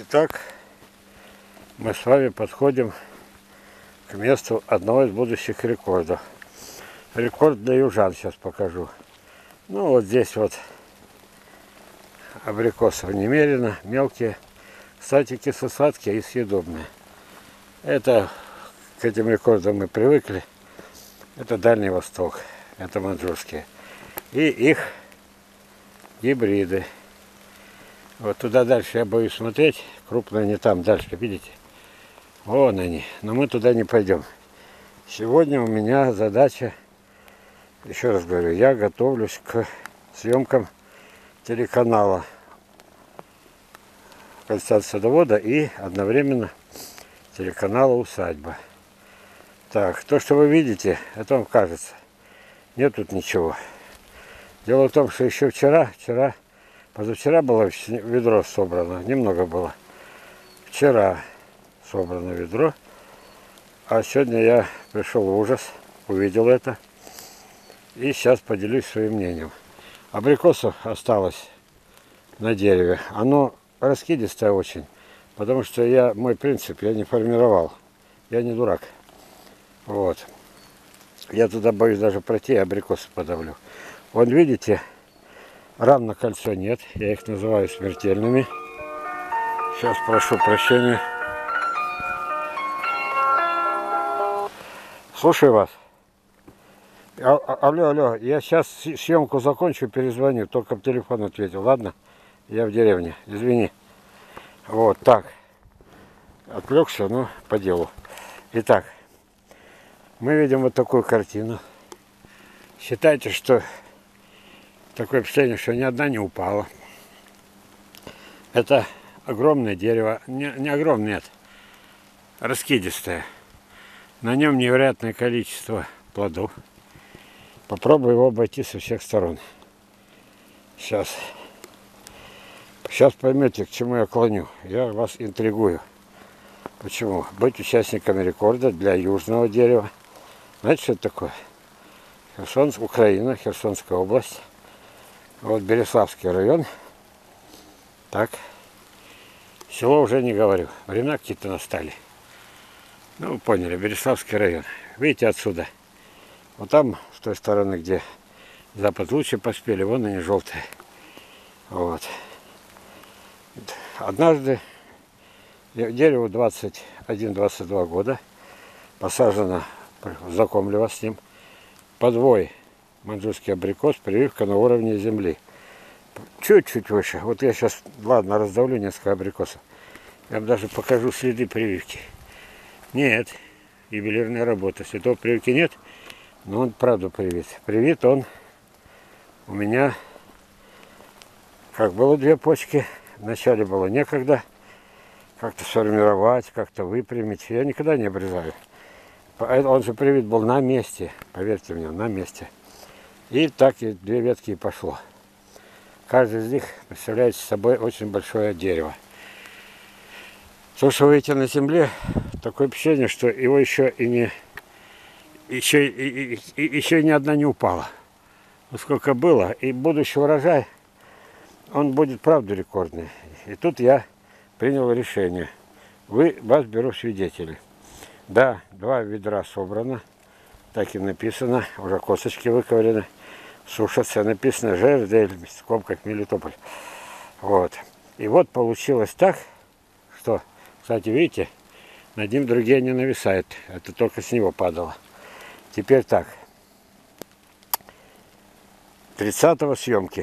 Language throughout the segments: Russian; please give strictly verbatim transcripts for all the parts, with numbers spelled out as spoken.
Итак, мы с вами подходим к месту одного из будущих рекордов. Рекорд для южан сейчас покажу. Ну вот здесь вот абрикосов немерено, мелкие. Кстати, кисло-сладкие и съедобные. Это, к этим рекордам мы привыкли. Это Дальний Восток, это маньчжурские. И их гибриды. Вот туда дальше я боюсь смотреть. Крупные не там, дальше, видите? Вон они. Но мы туда не пойдем. Сегодня у меня задача, еще раз говорю, я готовлюсь к съемкам телеканала Константина Садовода и одновременно телеканала «Усадьба». Так, то, что вы видите, это вам кажется. Нет тут ничего. Дело в том, что еще вчера, вчера, позавчера было ведро собрано, немного было. Вчера собрано ведро, а сегодня я пришел в ужас, увидел это. И сейчас поделюсь своим мнением. Абрикосов осталось на дереве. Оно раскидистое очень, потому что я, мой принцип, я не формировал. Я не дурак. Вот. Я туда боюсь даже пройти, абрикосы подавлю. Вот видите, ран на кольцо нет. Я их называю смертельными. Сейчас прошу прощения. Слушаю вас. А, алло, алло, я сейчас съемку закончу, перезвоню. Только в телефон ответил, ладно? Я в деревне, извини. Вот так. Отвлекся, но по делу. Итак, мы видим вот такую картину. Считайте, что такое впечатление, что ни одна не упала. Это огромное дерево. Не, не огромное, нет. Раскидистое. На нем невероятное количество плодов. Попробую его обойти со всех сторон. Сейчас. Сейчас поймете, к чему я клоню. Я вас интригую. Почему? Быть участником рекорда для южного дерева. Знаете, что это такое? Херсон, Украина, Херсонская область. Вот Береславский район. Так. Село уже не говорю. Времена какие-то настали. Ну, вы поняли, Береславский район. Видите отсюда? Вот там, с той стороны, где запад лучше поспели, вон они желтые. Вот. Однажды дереву двадцать один — двадцать два года. Посажено, знакомлю с ним, подвой маньчжурский абрикос, прививка на уровне земли. Чуть-чуть выше. Вот я сейчас, ладно, раздавлю несколько абрикосов. Я вам даже покажу следы прививки. Нет, ювелирная работа. Следов прививки нет, но он правда привит. Привит он у меня, как было две почки. Вначале было некогда как-то сформировать, как-то выпрямить. Я никогда не обрезаю. Он же привит был на месте, поверьте мне, на месте. И так и две ветки и пошло. Каждый из них представляет собой очень большое дерево. То, что вы видите на земле, такое впечатление, что его еще и не еще и, и, и, еще и ни одна не упала. Вот сколько было, и будущий урожай, он будет правда рекордный. И тут я принял решение. Вы, вас беру в свидетели. Да, два ведра собрано, так и написано, уже косточки выковырены, сушатся, написано ЖРД, в скобках Мелитополь. Вот. И вот получилось так, что, кстати, видите, над ним другие не нависают, это только с него падало. Теперь так, тридцатого съемки.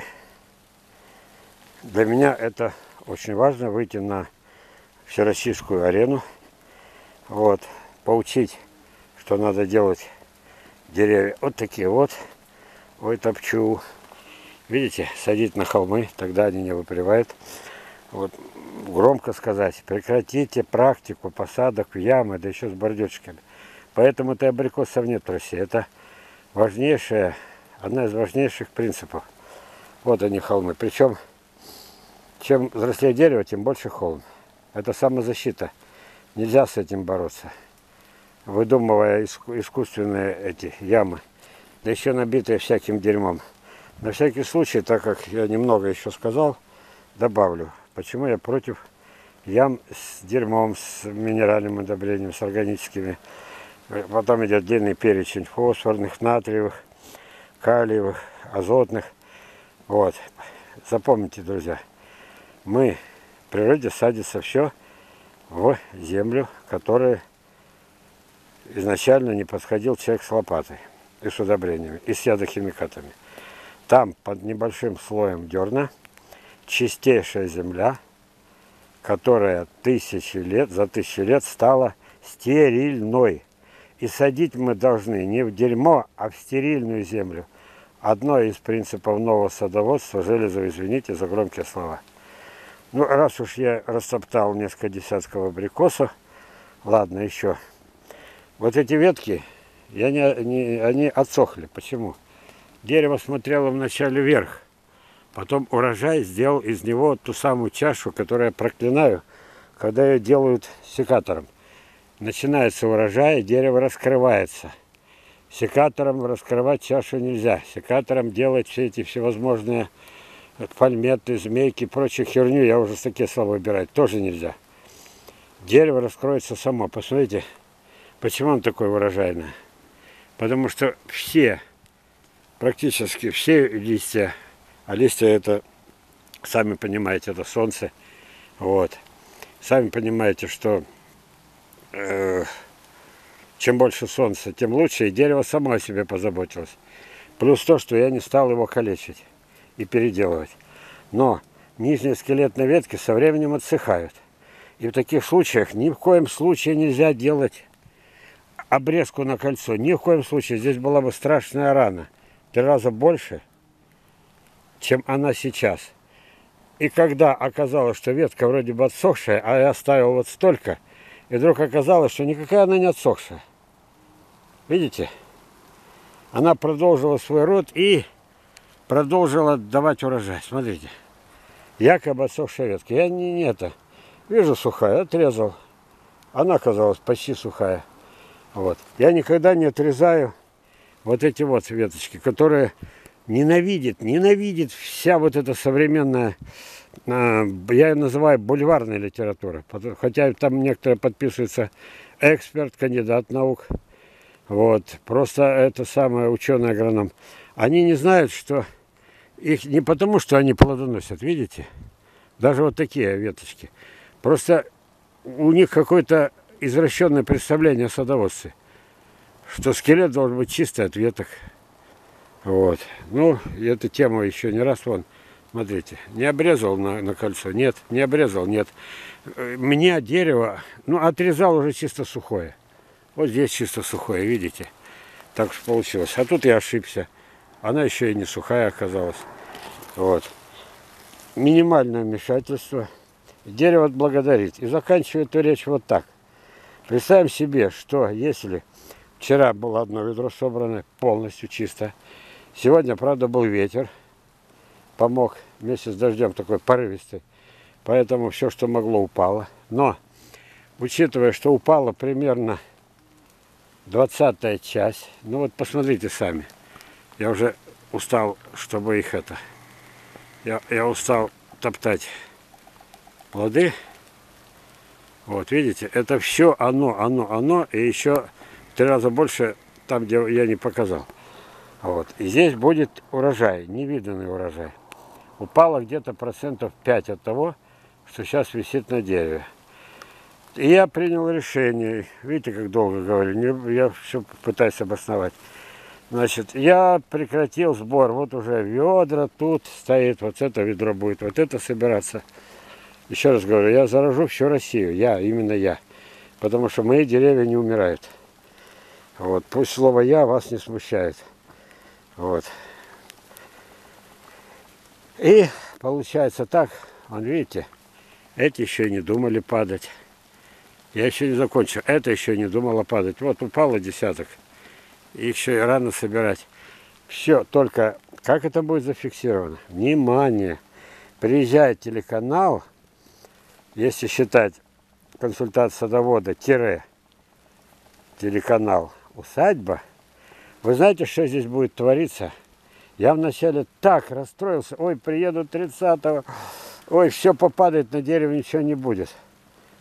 Для меня это очень важно, выйти на всероссийскую арену, вот, поучить, что надо делать деревья вот такие вот. Ой, топчу. Видите, садить на холмы, тогда они не выпривают. Вот, громко сказать, прекратите практику посадок в ямы, да еще с бордюрчиками. Поэтому-то и абрикосов нет в России. Это важнейшая, одна из важнейших принципов. Вот они холмы. Причем, чем взрослее дерево, тем больше холм. Это самозащита. Нельзя с этим бороться, выдумывая искусственные эти ямы, да еще набитые всяким дерьмом. На всякий случай, так как я немного еще сказал, добавлю, почему я против ям с дерьмом, с минеральным удобрением, с органическими. Потом идет длинный перечень фосфорных, натриевых, калиевых, азотных. Вот. Запомните, друзья, мы в природе садится все в землю, которая изначально не подходил человек с лопатой и с удобрениями, и с ядохимикатами. Там под небольшим слоем дерна чистейшая земля, которая тысячи лет, за тысячи лет стала стерильной. И садить мы должны не в дерьмо, а в стерильную землю. Одно из принципов нового садоводства, Железов, извините за громкие слова. Ну, раз уж я растоптал несколько десятков абрикосов, ладно, еще. Вот эти ветки, я не, не, они отсохли. Почему? Дерево смотрело вначале вверх, потом урожай сделал из него ту самую чашу, которую я проклинаю, когда ее делают секатором. Начинается урожай, дерево раскрывается. Секатором раскрывать чашу нельзя. Секатором делать все эти всевозможные пальметы, змейки, прочую херню, я уже с такие слова выбирать, тоже нельзя. Дерево раскроется само. Посмотрите, почему оно такое урожайное. Потому что все, практически все листья, а листья это, сами понимаете, это солнце. Вот. Сами понимаете, что э, чем больше солнца, тем лучше, и дерево само о себе позаботилось. Плюс то, что я не стал его калечить и переделывать. Но нижние скелетные ветки со временем отсыхают. И в таких случаях ни в коем случае нельзя делать обрезку на кольцо. Ни в коем случае. Здесь была бы страшная рана. Три раза больше, чем она сейчас. И когда оказалось, что ветка вроде бы отсохшая, а я оставил вот столько, и вдруг оказалось, что никакая она не отсохшая. Видите? Она продолжила свой род и продолжила давать урожай. Смотрите. Якобы отсохшая ветка. Я не, не это. Вижу сухая, отрезал. Она оказалась почти сухая. Вот. Я никогда не отрезаю вот эти вот веточки, которые ненавидит, ненавидит вся вот эта современная, я ее называю бульварной литература. Хотя там некоторые подписываются эксперт, кандидат наук. Вот. Просто это самое ученый-агроном. Они не знают, что их не потому, что они плодоносят, видите? Даже вот такие веточки. Просто у них какое-то извращенное представление о садоводстве. Что скелет должен быть чистый от веток. Вот. Ну, эту тему еще не раз, вон, смотрите. Не обрезал на, на кольцо? Нет. Не обрезал? Нет. Мне дерево, ну, отрезал уже чисто сухое. Вот здесь чисто сухое, видите? Так уж получилось. А тут я ошибся. Она еще и не сухая оказалась. Вот. Минимальное вмешательство. Дерево отблагодарит. И заканчиваю эту речь вот так. Представим себе, что если вчера было одно ведро собрано полностью чисто, сегодня, правда, был ветер, помог вместе с дождем такой порывистый, поэтому все, что могло, упало. Но, учитывая, что упало примерно двадцатая часть, ну вот посмотрите сами, я уже устал, чтобы их это, я, я устал топтать плоды. Вот, видите, это все оно, оно, оно, и еще в три раза больше там, где я не показал. Вот, и здесь будет урожай, невиданный урожай. Упало где-то процентов пять от того, что сейчас висит на дереве. И я принял решение, видите, как долго говорю, я все пытаюсь обосновать. Значит, я прекратил сбор, вот уже ведра тут стоит, вот это ведро будет, вот это собираться. Еще раз говорю, я заражу всю Россию, я, именно я. Потому что мои деревья не умирают. Вот, пусть слово «я» вас не смущает. Вот. И получается так, вон видите, эти еще не думали падать. Я еще не закончил, это еще не думала падать. Вот упало десяток, их еще и рано собирать. Все, только как это будет зафиксировано? Внимание! Приезжает телеканал, если считать консультацию садовода, тире, телеканал «Усадьба», вы знаете, что здесь будет твориться? Я вначале так расстроился, ой, приеду тридцатого, ой, все попадает на дерево, ничего не будет.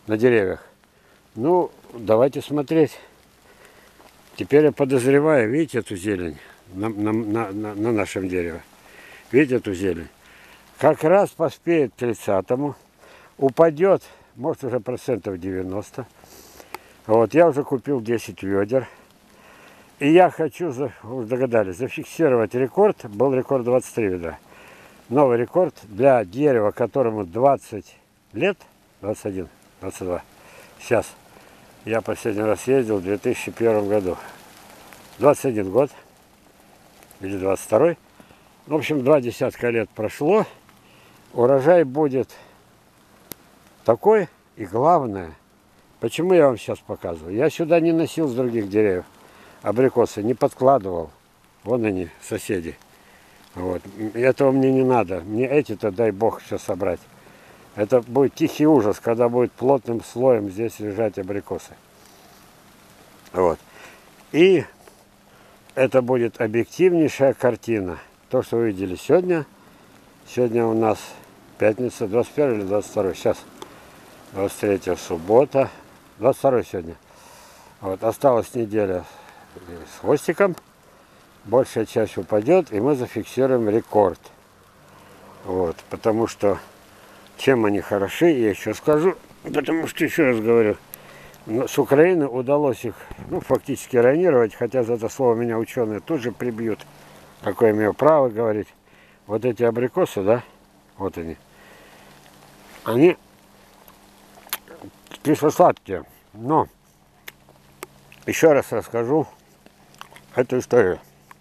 на деревьях. Ну, давайте смотреть. Теперь я подозреваю, видите эту зелень на, на, на, на, на нашем дереве? Видите эту зелень? Как раз поспеет к тридцатому, упадет, может уже процентов девяносто. Вот, я уже купил десять ведер. И я хочу, вы догадались, зафиксировать рекорд. Был рекорд двадцать три ведра. Новый рекорд для дерева, которому двадцать лет, двадцать один, двадцать два. Сейчас. Я последний раз ездил в две тысячи первом году. двадцать один год. Или двадцать второй. В общем, два десятка лет прошло. Урожай будет такой. И главное, почему я вам сейчас показываю. Я сюда не носил с других деревьев абрикосы, не подкладывал. Вон они, соседи. Вот. Этого мне не надо. Мне эти-то, дай бог, сейчас собрать. Это будет тихий ужас, когда будет плотным слоем здесь лежать абрикосы. Вот. И это будет объективнейшая картина. То, что вы видели сегодня. Сегодня у нас пятница, двадцать первое или двадцать второе. Сейчас. двадцать третья суббота. двадцать второе сегодня. Вот. Осталась неделя с хвостиком. Большая часть упадет, и мы зафиксируем рекорд. Вот. Потому что чем они хороши, я еще скажу. Потому что, еще раз говорю, с Украины удалось их, ну, фактически ранировать, хотя за это слово меня ученые тут же прибьют. Какое имею право говорить. Вот эти абрикосы, да, вот они. Они кисло-сладкие. Но еще раз расскажу эту историю.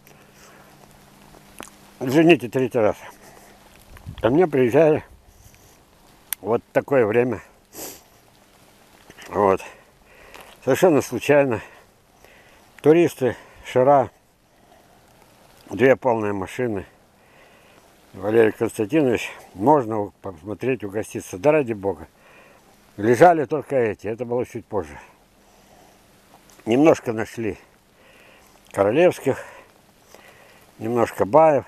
Извините, третий раз. Ко мне приезжали вот такое время. Вот. Совершенно случайно. Туристы, шара, две полные машины. Валерий Константинович, можно посмотреть, угоститься. Да ради бога. Лежали только эти, это было чуть позже. Немножко нашли королевских, немножко баев.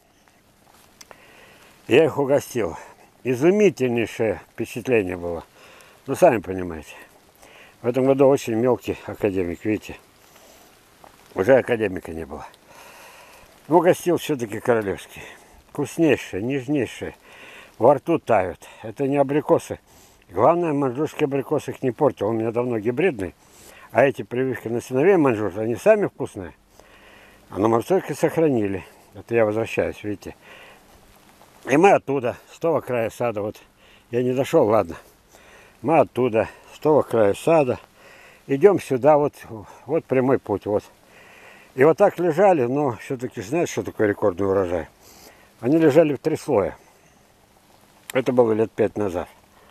Я их угостил. Изумительнейшее впечатление было. Ну, сами понимаете. В этом году очень мелкий академик, видите. Уже академика не было. Но угостил все-таки королевский. Вкуснейшее, нежнейшее. Во рту тают. Это не абрикосы. Главное, маньчжурские абрикосы их не портил. Он у меня давно гибридный. А эти прививки на сыновей маньчжур, они сами вкусные. А на морцовке сохранили. Это я возвращаюсь, видите. И мы оттуда, с того края сада, вот я не дошел, ладно. Мы оттуда, с того края сада, идем сюда, вот, вот прямой путь, вот. И вот так лежали, но все-таки знаете, что такое рекордный урожай? Они лежали в три слоя. Это было лет пять назад.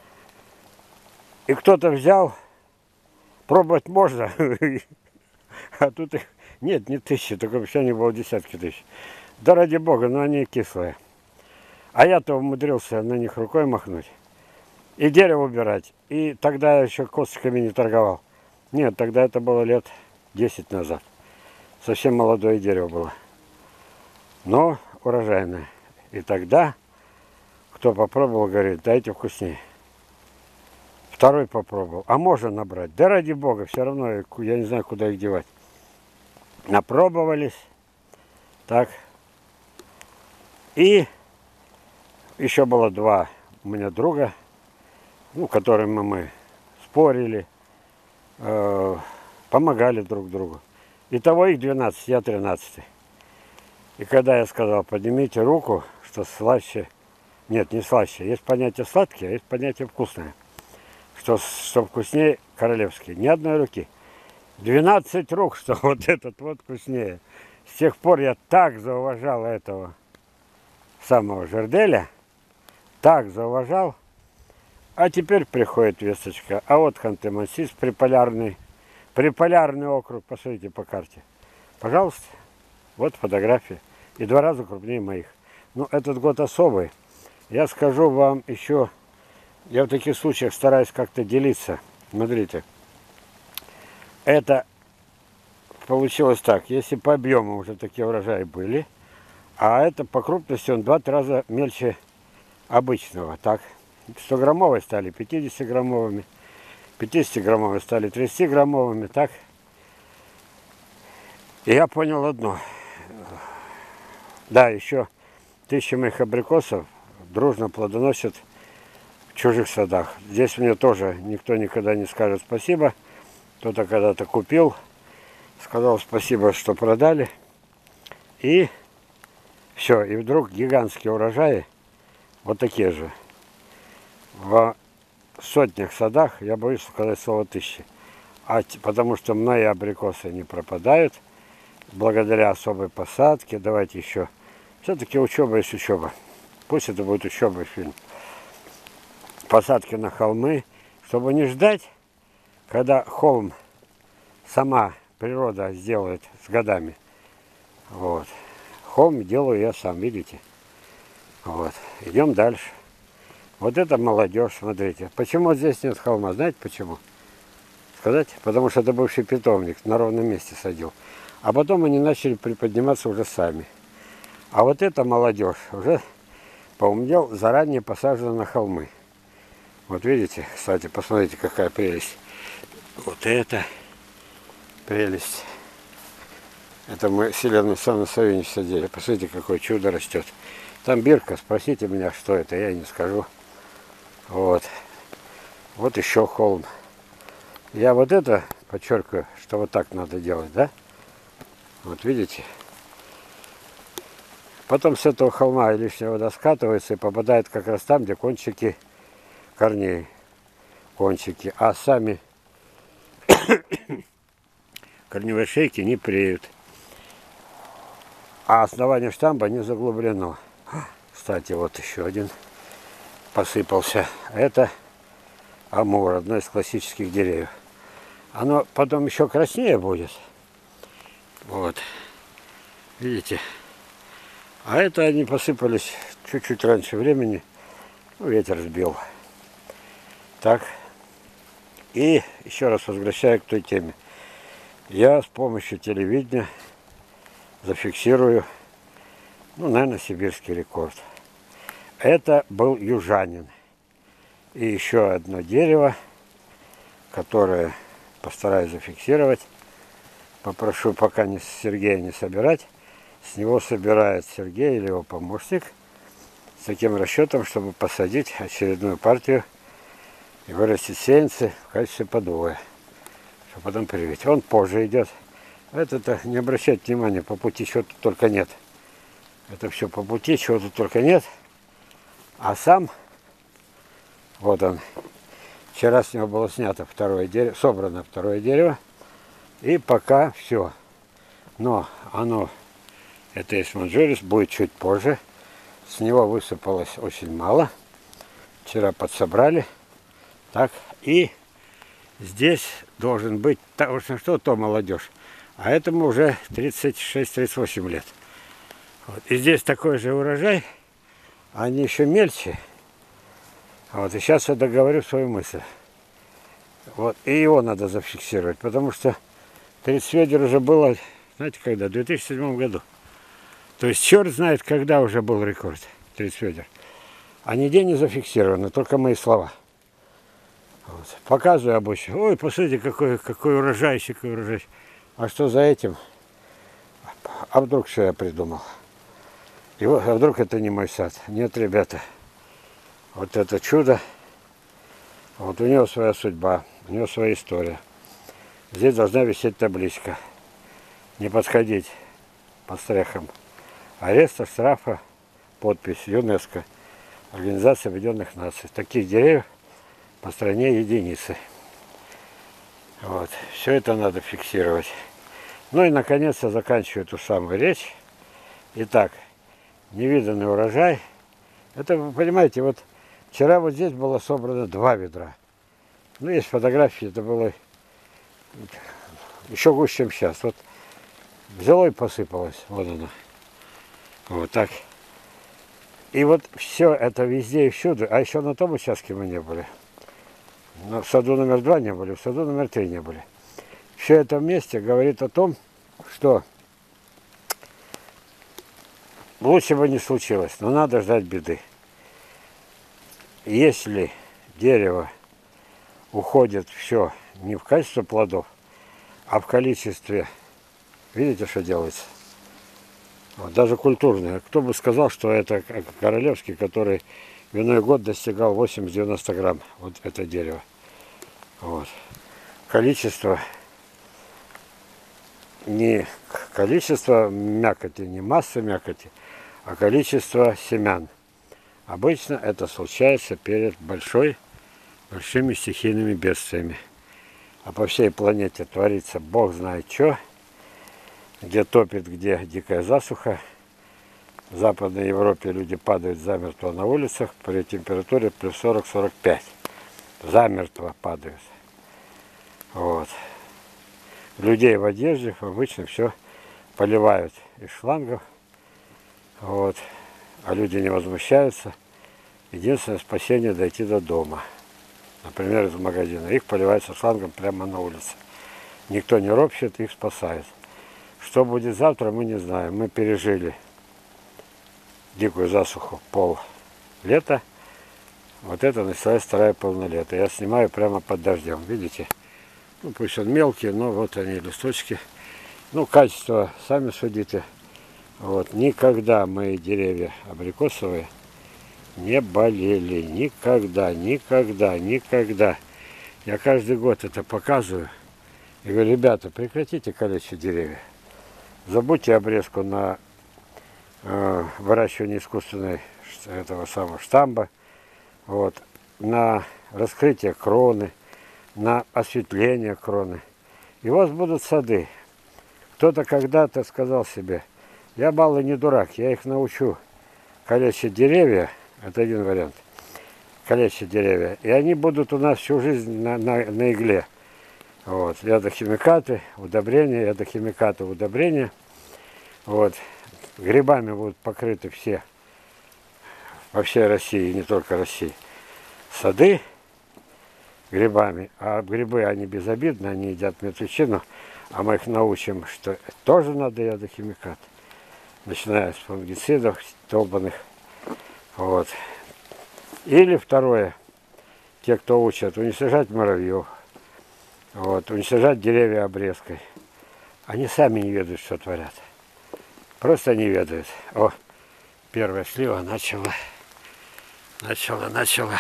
И кто-то взял, пробовать можно, а тут их, нет, не тысячи, только вообще не было десятки тысяч. Да ради бога, но они кислые. А я-то умудрился на них рукой махнуть. И дерево убирать. И тогда я еще косточками не торговал. Нет, тогда это было лет десять назад. Совсем молодое дерево было. Но урожайное. И тогда, кто попробовал, говорит, дайте вкуснее. Второй попробовал. А можно набрать? Да ради бога, все равно я не знаю, куда их девать. Напробовались. Так. И еще было два у меня друга, ну, которыми мы спорили, э, помогали друг другу. Итого их двенадцать, я тринадцатый. И когда я сказал, поднимите руку, что слаще, нет, не слаще, есть понятие сладкое, а есть понятие вкусное. Что, что вкуснее королевский. Ни одной руки. двенадцать рук, что вот этот вот вкуснее. С тех пор я так зауважал этого самого жерделя, так зауважал. А теперь приходит весточка. А вот Ханты-Мансийск, приполярный, приполярный округ, посмотрите по карте. Пожалуйста, вот фотография. И два раза крупнее моих. Ну, этот год особый. Я скажу вам еще, я в таких случаях стараюсь как-то делиться. Смотрите. Это получилось так. Если по объему уже такие урожаи были, а это по крупности он два-три раза мельче обычного. Так, сто граммовые стали пятидесятиграммовыми. пятидесятиграммовые стали тридцатиграммовыми, так. И я понял одно. Да, еще тысячи моих абрикосов дружно плодоносят в чужих садах. Здесь мне тоже никто никогда не скажет спасибо. Кто-то когда-то купил, сказал спасибо, что продали. И все. И вдруг гигантские урожаи, вот такие же. В сотнях садах, я боюсь сказать слово тысячи. А, потому что мои абрикосы не пропадают. Благодаря особой посадке. Давайте еще. Все-таки учеба есть учеба. Пусть это будет учеба фильм. Посадки на холмы, чтобы не ждать, когда холм сама природа сделает с годами. Вот. Холм делаю я сам, видите? Вот. Идем дальше. Вот это молодежь, смотрите. Почему здесь нет холма? Знаете почему? Сказать? Потому что это бывший питомник, на ровном месте садил. А потом они начали приподниматься уже сами. А вот эта молодежь уже, поумнел, заранее посажена на холмы. Вот видите, кстати, посмотрите, какая прелесть. Вот это прелесть. Это мы Селену Сану Савинич садили. Посмотрите, какое чудо растет. Там бирка, спросите меня, что это, я не скажу. Вот. Вот еще холм. Я вот это подчеркиваю, что вот так надо делать, да? Вот видите? Потом с этого холма лишняя вода скатывается и попадает как раз там, где кончики корней. Кончики. А сами корневые шейки не преют. А основание штамба не заглублено. Кстати, вот еще один посыпался. Это амур, одно из классических деревьев. Оно потом еще краснее будет. Вот. Видите? А это они посыпались чуть-чуть раньше времени. Ну, ветер сбил. Так. И еще раз возвращаю к той теме. Я с помощью телевидения зафиксирую, ну, наверное, сибирский рекорд. Это был южанин. И еще одно дерево, которое постараюсь зафиксировать. Попрошу пока не Сергея не собирать. С него собирает Сергей или его помощник. С таким расчетом, чтобы посадить очередную партию и вырастить сеянцы в качестве подвоя. Чтобы потом привить. Он позже идет. Это-то не обращайте внимания, по пути чего тут только нет. Это все по пути, чего тут только нет. А сам, вот он. Вчера с него было снято второе дерево, собрано второе дерево. И пока все. Но оно, это из манжурис, будет чуть позже. С него высыпалось очень мало. Вчера подсобрали. Так, и здесь должен быть, потому что что то молодежь. А этому уже тридцать шесть — тридцать восемь лет. Вот. И здесь такой же урожай. Они еще мельче. Вот. И сейчас я договорю свою мысль. Вот. И его надо зафиксировать. Потому что тридцать ведер уже было, знаете, когда? В две тысячи седьмом году. То есть черт знает, когда уже был рекорд. тридцать ведер. А нигде не зафиксировано, только мои слова. Вот. Показываю обычно. Ой, посмотрите, какой, какой урожай, какой урожай. А что за этим? А вдруг что я придумал? И вот, а вдруг это не мой сад? Нет, ребята. Вот это чудо. Вот у него своя судьба, у него своя история. Здесь должна висеть табличка. Не подходить под стрехом. Ареста, штрафа, подпись ЮНЕСКО. Организация Объединенных Наций. Таких деревьев по стране единицы. Вот. Все это надо фиксировать. Ну и наконец я заканчиваю эту самую речь. Итак, невиданный урожай. Это, вы понимаете, вот вчера вот здесь было собрано два ведра. Ну, есть фотографии, это было еще гуще, чем сейчас. Вот взяло и посыпалось. Вот оно. Вот так. И вот все это везде и всюду. А еще на том участке мы не были. Но в саду номер два не были, в саду номер три не были. Все это вместе говорит о том, что лучше бы не случилось, но надо ждать беды. Если дерево уходит все не в качестве плодов, а в количестве. Видите, что делается? Вот, даже культурные. Кто бы сказал, что это королевский, который в иной год достигал восемьдесят-девяносто грамм. Вот это дерево. Вот. Количество, не количество мякоти, не масса мякоти, а количество семян. Обычно это случается перед большой, большими стихийными бедствиями. А по всей планете творится бог знает что. Где топит, где дикая засуха. В Западной Европе люди падают замертво на улицах при температуре плюс сорок — сорок пять. Замертво падают. Вот. Людей в одежде обычно все поливают из шлангов. Вот. А люди не возмущаются. Единственное спасение — дойти до дома. Например, из магазина. Их поливают со шлангом прямо на улице. Никто не ропщет, их спасает. Что будет завтра, мы не знаем. Мы пережили дикую засуху пол лета. Вот это началась вторая половина лета. Я снимаю прямо под дождем. Видите? Ну, пусть он мелкий, но вот они, листочки. Ну, качество, сами судите. Вот. Никогда мои деревья абрикосовые не болели. Никогда, никогда, никогда. Я каждый год это показываю. И говорю, ребята, прекратите калечить деревья. Забудьте обрезку на э, выращивание искусственной этого самого штамба, вот, на раскрытие кроны, на осветление кроны. И у вас будут сады. Кто-то когда-то сказал себе, я малый не дурак, я их научу калечить деревья, это один вариант, калечить деревья, и они будут у нас всю жизнь на, на, на игле. Вот, ядохимикаты, удобрения, ядохимикаты, удобрения. Вот, грибами будут покрыты все, во всей России, и не только России, сады грибами. А грибы, они безобидны, они едят мертвечину, а мы их научим, что тоже надо ядохимикат. Начиная с фунгицидов, долбанных. Вот. Или второе, те, кто учат, уничтожать муравьев. Вот, уничтожать деревья обрезкой. Они сами не ведают, что творят. Просто не ведают. О, первая слива начала, начала, начала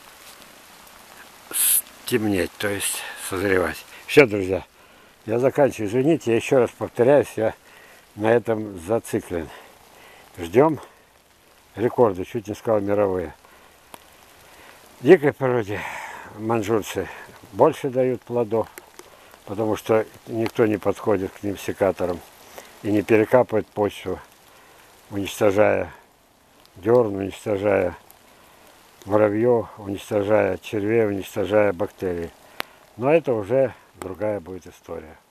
темнеть, то есть созревать. Все, друзья, я заканчиваю. Извините, я еще раз повторяюсь, я на этом зациклен. Ждем рекорды, чуть не сказал мировые. В дикой природе маньчжурцы больше дают плодов, потому что никто не подходит к ним секатором и не перекапывает почву, уничтожая дерн, уничтожая муравьев, уничтожая червей, уничтожая бактерии. Но это уже другая будет история.